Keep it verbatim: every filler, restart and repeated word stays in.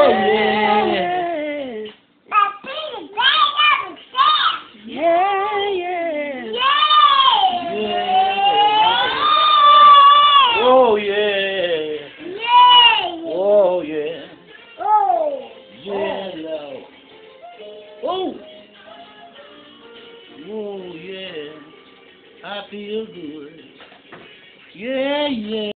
Oh, yeah. Yeah, yeah. Oh, yeah. Oh, yeah. Yeah, Lord. Oh. Oh, yeah. I feel good. Yeah, yeah.